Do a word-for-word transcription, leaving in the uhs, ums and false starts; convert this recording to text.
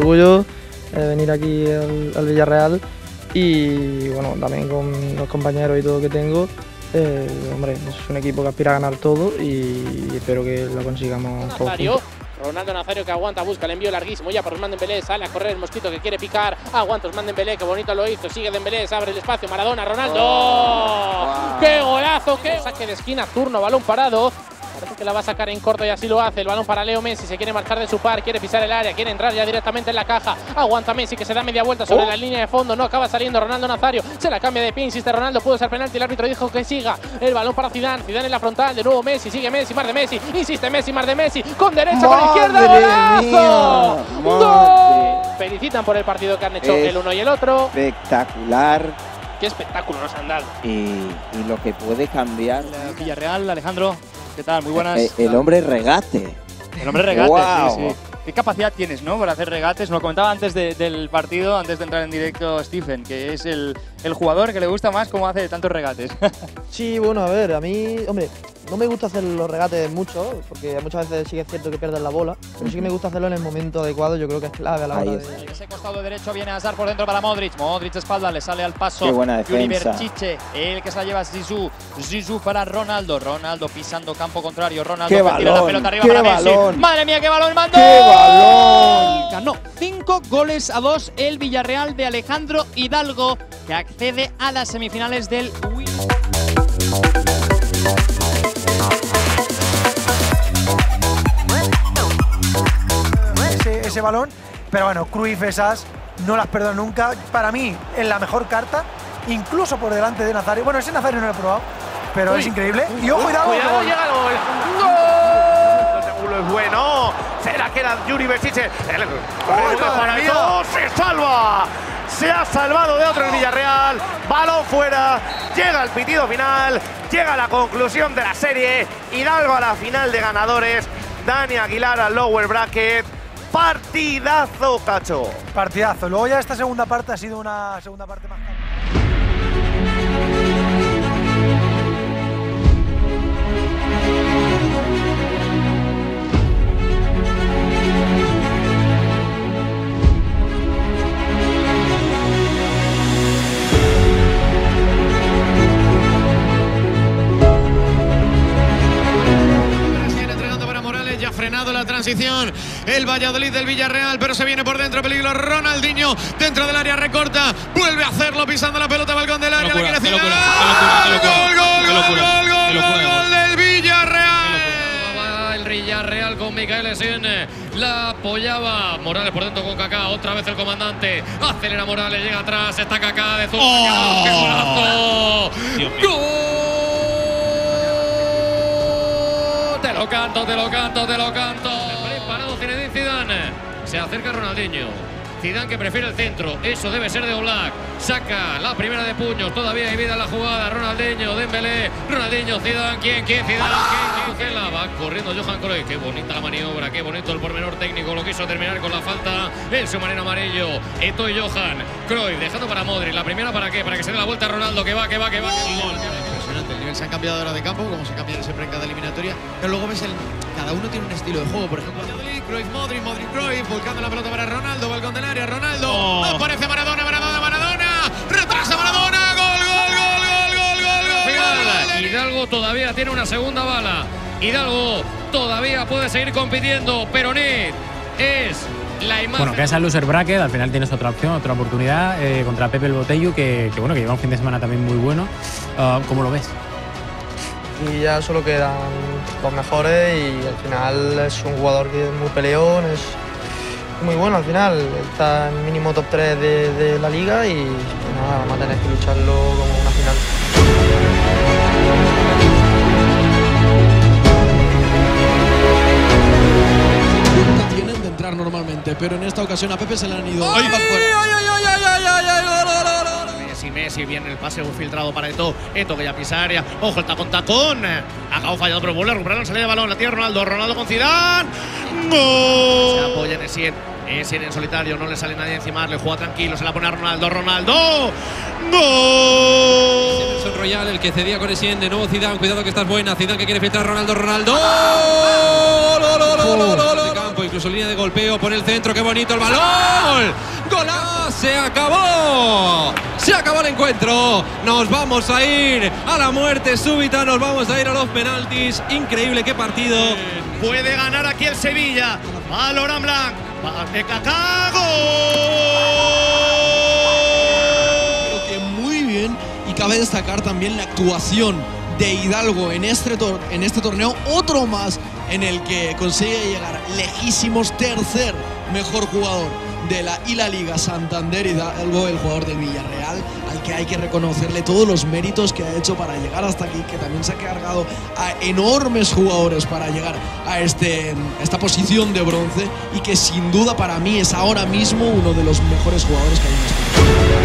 orgullo eh, venir aquí al, al Villarreal y bueno, también con los compañeros y todo que tengo. Eh, hombre, es un equipo que aspira a ganar todo y espero que lo consigamos todos juntos. Ronaldo Nazario que aguanta, busca el envío larguísimo ya por Ousmane Dembélé, sale a correr el mosquito que quiere picar, aguanta Ousmane Dembélé, que bonito lo hizo, sigue Dembélé, se abre el espacio, Maradona, Ronaldo, oh, wow. ¡Qué golazo! ¡Qué saque de esquina, turno, balón parado! Parece que la va a sacar en corto y así lo hace. El balón para Leo Messi, se quiere marchar de su par, quiere pisar el área, quiere entrar ya directamente en la caja. Aguanta Messi que se da media vuelta sobre oh. la línea de fondo, no acaba saliendo Ronaldo Nazario. Se la cambia de pie, insiste Ronaldo, pudo ser penalti, el árbitro dijo que siga. El balón para Zidane, Zidane en la frontal, de nuevo Messi, sigue Messi, más de Messi, insiste Messi, más de Messi, con derecha, con izquierda, ¡golazo! ¡Gol! Felicitan por el partido que han hecho es el uno y el otro. Espectacular. Qué espectáculo nos han dado. Y, y lo que puede cambiar. El Villarreal, Alejandro. ¿Qué tal? Muy buenas. El, el hombre regate. El hombre regate, wow. sí, sí. ¿Qué capacidad tienes, no, para hacer regates? Nos lo comentaba antes de, del partido, antes de entrar en directo, Stephen, que es el, el jugador que le gusta más cómo hace tantos regates. Sí, bueno, a ver, a mí, hombre, no me gusta hacer los regates mucho, porque muchas veces sí que es cierto que pierdes la bola, pero sí que me gusta hacerlo en el momento adecuado, yo creo que es clave a la hora de… Ese costado derecho viene a Hazard por dentro para Modric, Modric espalda, le sale al paso. Qué buena defensa. Chiche, el que se la lleva Zizou, Zizou para Ronaldo, Ronaldo pisando campo contrario, Ronaldo qué que balón, tira la pelota arriba qué para balón. Messi. Madre mía, qué balón, mando. ¡Qué balón! Ganó cinco goles a dos el Villarreal de Alejandro Hidalgo, que accede a las semifinales del Win. Ese, ese balón, pero bueno, Cruyff esas no las perdono nunca. Para mí es la mejor carta, incluso por delante de Nazario. Bueno, ese Nazario no lo he probado, pero uy, es increíble. Uy, y ojo, cuidado, cuidado, gol. llega el gol. ¡Gol! El ángulo es bueno. ¿Será que era Yuri Berchiche? El ¡Oh, se salva! Se ha salvado de otro el Villarreal. Balón fuera. Llega el pitido final. Llega la conclusión de la serie. Hidalgo a la final de ganadores. Dani Aguilar al lower bracket. Partidazo, Cacho. Partidazo. Luego ya esta segunda parte ha sido una segunda parte más. Frenado la transición el Valladolid del Villarreal, pero se viene por dentro, peligro Ronaldinho dentro del área, recorta, vuelve a hacerlo pisando la pelota, balcón del área, locura, le quiere locura, gol, gol, gol, gol, gol, gol del Villarreal. El Villarreal con Michael Essien, la apoyaba Morales por dentro con Kaká, otra vez el comandante, acelera Morales, llega atrás, está Kaká de zurda, oh. ¡Qué golazo! ¡Gol! Te lo canto, te lo canto, te lo canto. Parado Zinedine Zidane. Se acerca Ronaldinho. Zidane que prefiere el centro. Eso debe ser de Oblak. Saca la primera de puños. Todavía hay vida en la jugada. Ronaldinho, Dembélé. Ronaldinho, Zidane. ¿Quién? ¿Quién? Zidane. ¿Quién? ¿Quién? ¿Quién? Va corriendo Johan Cruyff. Qué bonita la maniobra. Qué bonito el pormenor técnico. Lo quiso terminar con la falta en su marino amarillo. Eto'o y Johan Cruyff dejando para Modric. La primera para qué? Para que se dé la vuelta a Ronaldo. Que va, que va, que va. Que gol. El nivel se han cambiado ahora de campo, como se cambian siempre en cada eliminatoria, pero luego ves el cada uno tiene un estilo de juego. Por ejemplo, Cruyff, Modric, Modric, Cruyff, volcando la pelota para Ronaldo, balcón del área, Ronaldo, oh. aparece Maradona, Maradona, Maradona, retrasa Maradona, gol, gol, gol, gol, gol, gol, gol. Hidalgo todavía tiene una segunda bala, Hidalgo todavía puede seguir compitiendo, pero Ned es la imagen. Bueno, que es el loser bracket, al final tienes otra opción, otra oportunidad eh, contra Pepe el Botello, que, que bueno, que lleva un fin de semana también muy bueno. Uh, ¿Cómo lo ves? Y ya solo quedan los mejores y al final es un jugador que es muy peleón, es muy bueno al final, está en mínimo top tres de, de la liga y nada, vamos a tener que lucharlo como una final. Tienen de entrar normalmente, pero en esta ocasión a Pepe se le han ido ¡Ay, más fuera. ay, ay, ay, ay, ay, ay, ay, gol, gol, gol! Messi, Messi, viene el pase filtrado para Eto'o, Eto'o que ya pisa área, ojo el tacón, tacón, acabó fallado pero vuelve a recuperar la salida de balón, la tiene Ronaldo, Ronaldo con Zidane, ¡gol! Se apoya en Essien, Essien en solitario, no le sale nadie encima, le juega tranquilo, se la pone a Ronaldo, Ronaldo, ¡gol! Nelson Royal, el que cedía con Essien, de nuevo Zidane, cuidado que estás buena, Zidane que quiere filtrar a Ronaldo, Ronaldo, ¡gol! ¡Gol, gol, gol, gol, gol! incluso línea de golpeo por el centro. ¡Qué bonito el balón! ¡Golazo! ¡Se acabó! Se acabó el encuentro. Nos vamos a ir a la muerte súbita. Nos vamos a ir a los penaltis. Increíble, qué partido. Puede ganar aquí el Sevilla. Va Laurent Blanc. Va de Kaká. ¡Gol! Creo que muy bien. Y cabe destacar también la actuación de Hidalgo en este, tor en este torneo. Otro más en el que consigue llegar lejísimos. Tercer mejor jugador de la y la Liga Santander. Hidalgo, el jugador del Villarreal, al que hay que reconocerle todos los méritos que ha hecho para llegar hasta aquí, que también se ha cargado a enormes jugadores para llegar a, este, a esta posición de bronce, y que sin duda para mí es ahora mismo uno de los mejores jugadores que hay en España.